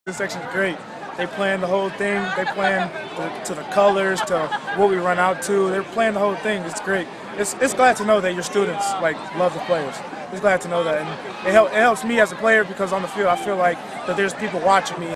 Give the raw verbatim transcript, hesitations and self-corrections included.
This section is great. They plan the whole thing. They plan the, to the colors, to what we run out to. They're playing the whole thing. It's great. It's, it's glad to know that your students like love the players. It's glad to know that, and it, help, it helps me as a player because on the field I feel like that there's people watching me.